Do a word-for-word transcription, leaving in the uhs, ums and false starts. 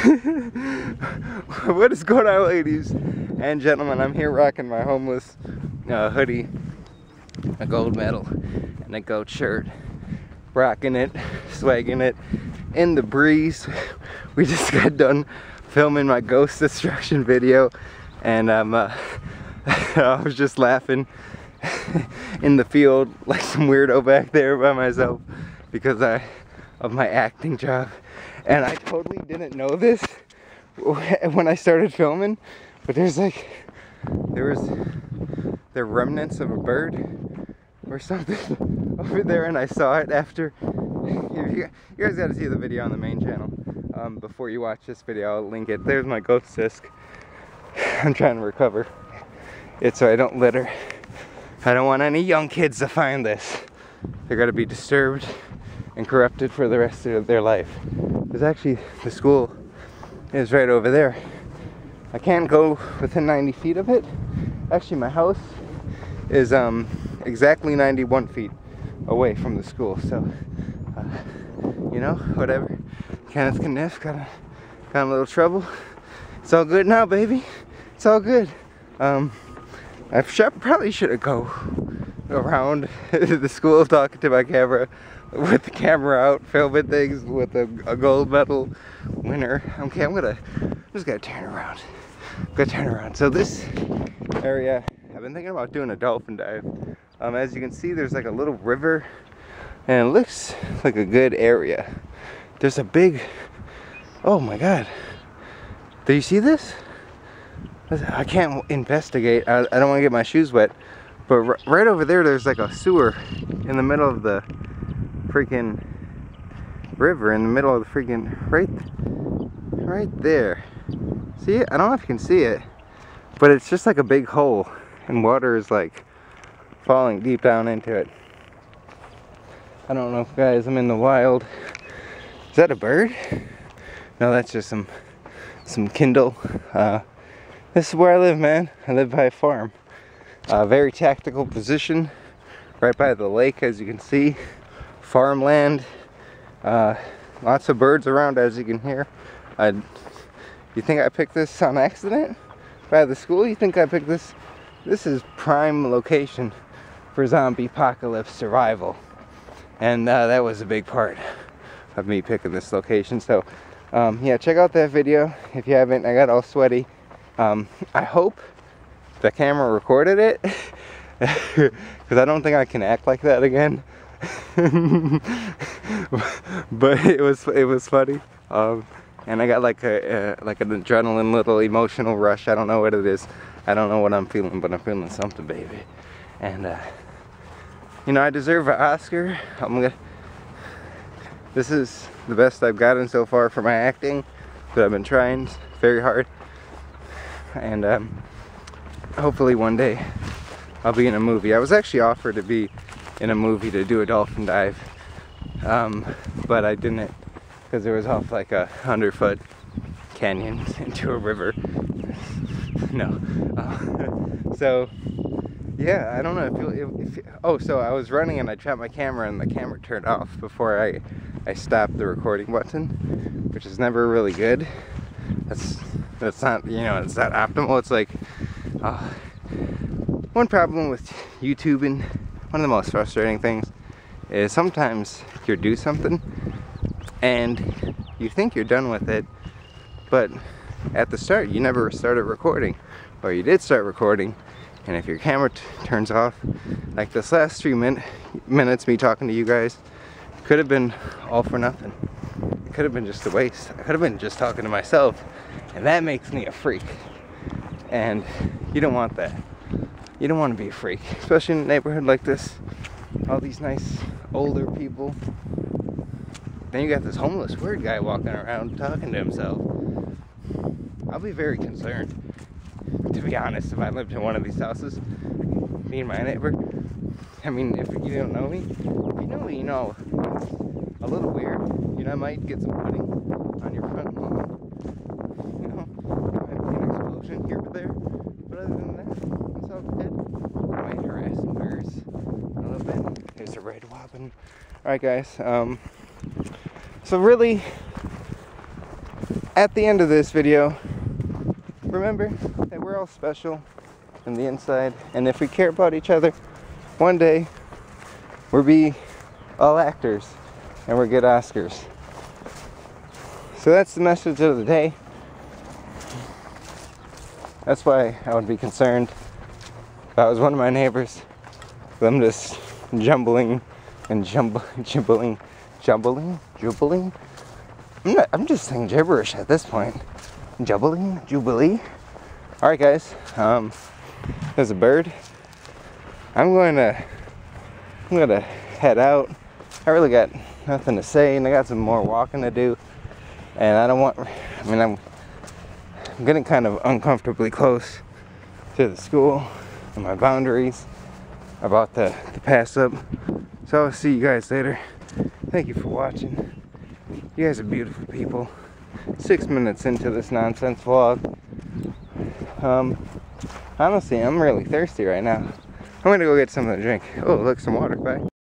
What is going on, ladies and gentlemen? I'm here rocking my homeless uh, hoodie, a gold medal, and a goat shirt. Rocking it, swagging it in the breeze. We just got done filming my ghost destruction video, and um, uh, I was just laughing in the field like some weirdo back there by myself because I of my acting job. And I totally didn't know this when I started filming, but there's like, there was the remnants of a bird or something over there, and I saw it after. You guys got to see the video on the main channel um, before you watch this video. I'll link it. There's my ghost disc. I'm trying to recover it so I don't litter. I don't want any young kids to find this. They're gonna be disturbed and corrupted for the rest of their life. Because actually the school is right over there. I can't go within ninety feet of it. Actually, my house is um, exactly ninety-one feet away from the school. So, uh, you know, whatever. Kenneth Kniff got, a, got in a little trouble. It's all good now, baby. It's all good. Um, I probably should have go around the school talking to my camera, with the camera out, filming things with a, a gold medal winner. Okay, I'm gonna, I'm just gonna turn around. I'm gonna turn around. So this area, I've been thinking about doing a dolphin dive. Um, as you can see, there's like a little river, and it looks like a good area. There's a big, oh my God. Do you see this? I can't investigate. I, I don't want to get my shoes wet. But r right over there, there's like a sewer in the middle of the freaking river, in the middle of the freaking, right, right there. See it? I don't know if you can see it, but it's just like a big hole, and water is like falling deep down into it. I don't know if guys, I'm in the wild. Is that a bird? No, that's just some, some Kindle. Uh, this is where I live, man. I live by a farm. Uh, very tactical position, right by the lake, as you can see. Farmland, uh, lots of birds around, as you can hear. Uh, you think I picked this on accident by the school? You think I picked this? This is prime location for zombie apocalypse survival, and uh, that was a big part of me picking this location. So um, yeah, check out that video if you haven't. I got all sweaty. um, I hope the camera recorded it, because I don't think I can act like that again. But it was it was funny, um, and I got like a uh, like an adrenaline little emotional rush. I don't know what it is. I don't know what I'm feeling, but I'm feeling something, baby. And uh, you know, I deserve an Oscar. I'm gonna. This is the best I've gotten so far for my acting, but I've been trying very hard, and um, hopefully one day I'll be in a movie. I was actually offered to be in a movie to do a dolphin dive, um, but I didn't, because it was off like a hundred foot canyon into a river. No. Uh, so yeah, I don't know if you, if, if oh, so I was running and I trapped my camera and the camera turned off before I I stopped the recording button, which is never really good. That's that's not, you know, it's not optimal. It's like uh, one problem with YouTubing, one of the most frustrating things, is sometimes you do something and you think you're done with it, but at the start you never started recording, or you did start recording, and if your camera t turns off, like this last three min minutes me talking to you guys, could have been all for nothing. It could have been just a waste. I could have been just talking to myself, and that makes me a freak. And you don't want that. You don't want to be a freak, especially in a neighborhood like this. All these nice older people. Then you got this homeless weird guy walking around talking to himself. I'll be very concerned, to be honest, if I lived in one of these houses. Me and my neighbor. I mean, if you don't know me, if you know me, you know it's a little weird. You know, I might get some pudding on your front lawn. You know, there might be an explosion here or there. But other than that, it's all good. I might harass some birds a little bit. There's a red robin. Alright guys, um, so really, at the end of this video, remember that we're all special from the inside, and if we care about each other, one day we'll be all actors and we'll get Oscars. So that's the message of the day. That's why I would be concerned if I was one of my neighbors. I'm just jumbling and jumble, jumbling, jumbling, jumbling. I'm not, I'm just saying gibberish at this point. Jumbling, jubilee. All right, guys. Um, there's a bird. I'm going to, I'm going to head out. I really got nothing to say, and I got some more walking to do. And I don't want. I mean, I'm, I'm getting kind of uncomfortably close to the school and my boundaries about the, the pass up. So I'll see you guys later. Thank you for watching. You guys are beautiful people. Six minutes into this nonsense vlog. Um, honestly, I'm really thirsty right now. I'm gonna go get something to drink. Oh, look, some water. Bye.